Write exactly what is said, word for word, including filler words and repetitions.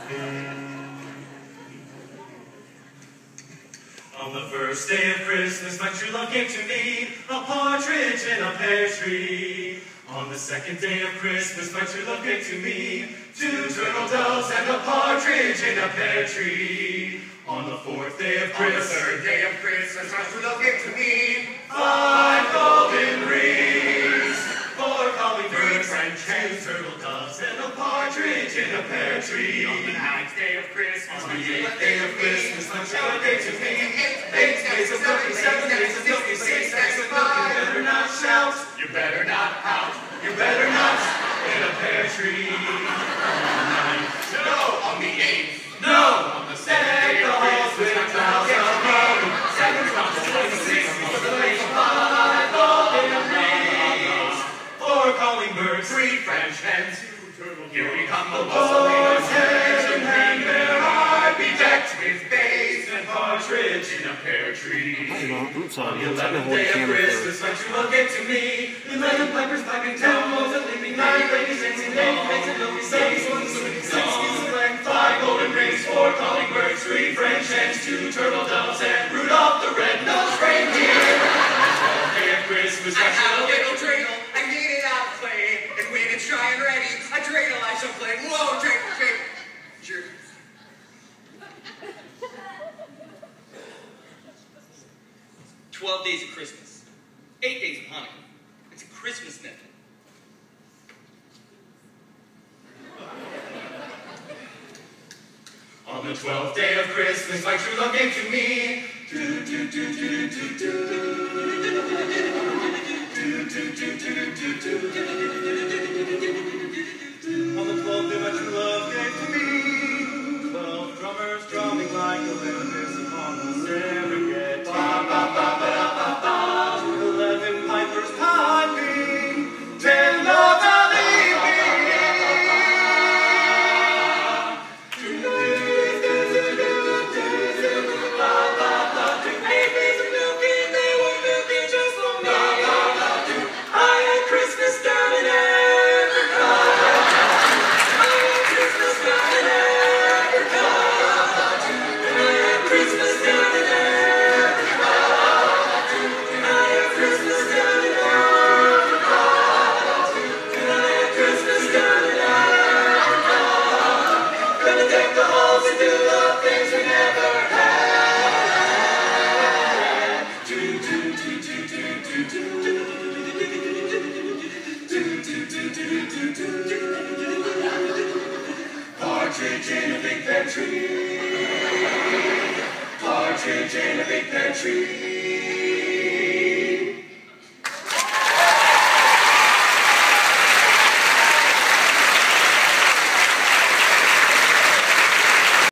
On the first day of Christmas, my true love gave to me a partridge in a pear tree. On the second day of Christmas, my true love gave to me two turtle doves and a partridge in a pear tree. On the fourth day of Christmas, on the third day of Christmas, my true love gave to me five golden rings, four calling birds, French two turtle doves and a partridge in a pear tree. On the ninth day of Christmas, on the eighth day of Christmas, my true love gave to me eight days of milky, seven days of milky, six days of milky. You better not shout, you better not pout, you better not in a pear tree. On the ninth, no, on the eighth, no, on the seventh day of Christmas, with my clouds true love above, gave to me seven comes to twenty-six, with the place of five golden rings, four calling birds, three French hens, two turtle. Here we come, the Lord's hand in hand, there I be decked with bays and partridge in a pear tree. Oops, on the I'm trying to eleventh hold the day of camera Christmas, my true love gave to me eleven pipers piping, ten moles a leaping, nine ladies dancing, eight maids and milky, seven swans swimming, six geese a flying, five golden rings, four calling birds, three French hens, two turtle doves, and Rudolph the red-nosed reindeer. On the twelfth day of Christmas, I my have a true love little dreidel, I made it out of clay, and when it's dry and ready, a dreidel I shall play. Whoa, dreidel, dreidel. Sure. Twelve days of Christmas. Eight days of Hanukkah. It's a Christmas myth. On the twelfth day of Christmas, my true love gave to me do do do do do do do do do do do. On the twelfth day, my true love gave to me twelve drummers drumming like Olympus upon the Serengeti. Ba ba ba ba da ba ba. Eleven pipers piping, ten lords a leaping. Partridge in a big pear tree. Partridge in a big pear tree.